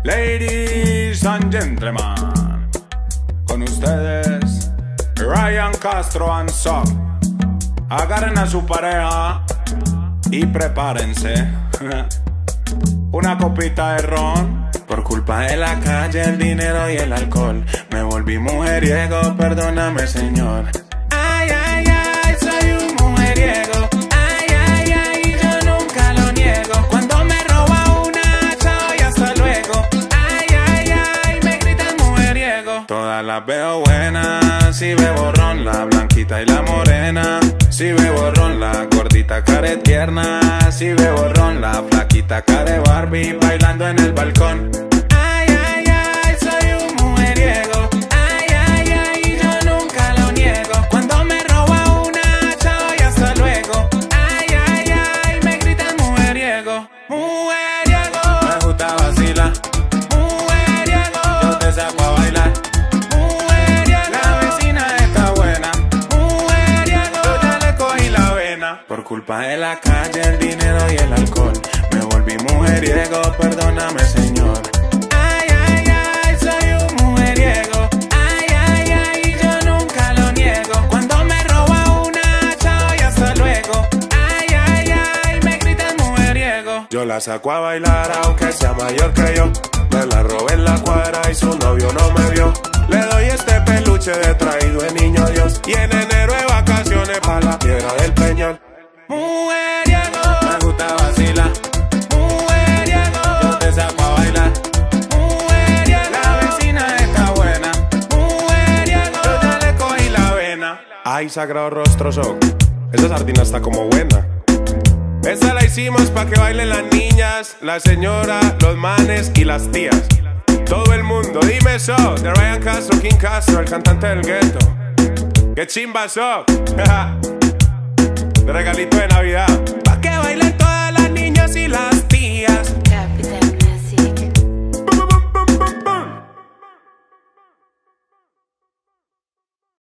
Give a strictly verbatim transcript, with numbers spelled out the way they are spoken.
Ladies and gentlemen, con ustedes Ryan Castro and Son. Agarren a su pareja y prepárense. Una copita de ron. Por culpa de la calle, el dinero y el alcohol, me volví mujeriego, perdóname, Señor. Ay, ay, ay, soy un mujeriego. Ay, ay, ay, yo nunca lo niego. Cuando me roba una, chao y hasta luego. Ay, ay, ay, me gritan mujeriego. Todas las veo buenas, si bebo ron, la blanquita y la morena. Si bebo ron, la gordita care tierna. Si bebo ron, la flaquita care Barbie bailando en el balcón. Ay, ay, ay, soy un mujeriego. Ay, ay, ay, yo nunca lo niego. Cuando me roba una, chao y hasta luego. Ay, ay, ay, me gritan mujeriego. Mujeriego. Me gusta vacilar. Mujeriego. Yo te saco a bailar. Mujeriego. La vecina está buena. Mujeriego. Yo ya le cogí la vena. Por culpa de la calle, el dinero y el alcohol, me volví mujeriego, perdóname, Señor. Ay, ay, ay, soy un mujeriego. Ay, ay, ay, yo nunca lo niego. Cuando me roba una, chao y hasta luego. Ay, ay, ay, me gritan mujeriego. Yo la saco a bailar aunque sea mayor que yo. Me la robé en la cuadra y su novio no me vio. Le doy este peluche de traído de niño Dios. Y en enero de vacaciones pa' la piedra del Peñol. Mujeriego. Me gusta vacilar. Mujeriego. Yo te saco a bailar. Mujeriego. La vecina está buena. Mujeriego. Yo ya le cogí la vena. Ay, sagrado rostro son. Esa sardina está como buena. Esta la hicimos pa' que bailen las niñas, la señora, los manes y las tías. Todo el mundo, dime so. De Ryan Castro, King Castro, el cantante del gueto. ¡Qué chimba so! De regalito de Navidad.